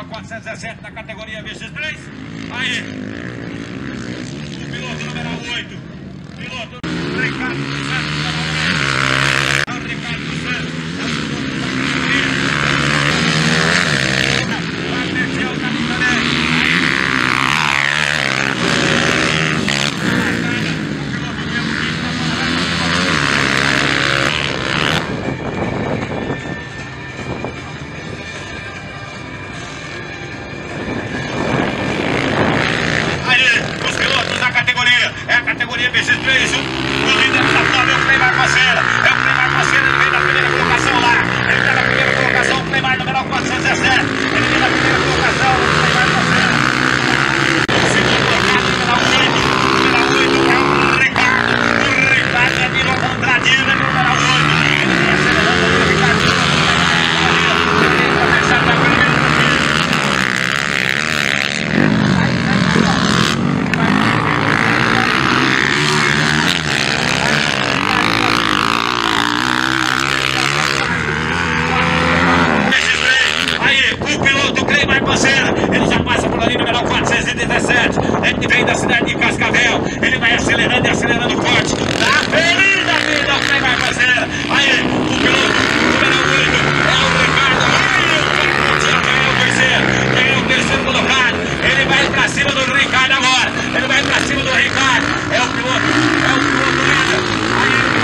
menor 417 da categoria VX3. Aí, o piloto número 8, piloto Ricardo dos Santos, Ricardo dos Santos, vai descer o caminho também. É a categoria VX3, o líder da prova é o Cleimar Coceira. É o Cleimar Coceira, ele vem da primeira colocação lá. Ele vem da primeira colocação, o Cleimar número 417. Ele vem da primeira colocação, o Cleimar Coceira. O segundo colocado, número 8 é o Ricardo. O Ricardo é Milo Condradino, é número 8. Ele vem acelerando o Ricardo. Ele vem para fechar da primeira. Ele já passa por ali, número 417. Ele vem da cidade de Cascavel. Ele vai acelerando e acelerando forte. Tá feliz da vida, o Cleimar Coceira. Aí, o piloto número 8 é o Ricardo. Aí, o terceiro. Quem é o terceiro colocado? Ele vai pra cima do Ricardo agora. Ele vai pra cima do Ricardo. É o piloto líder. Aí,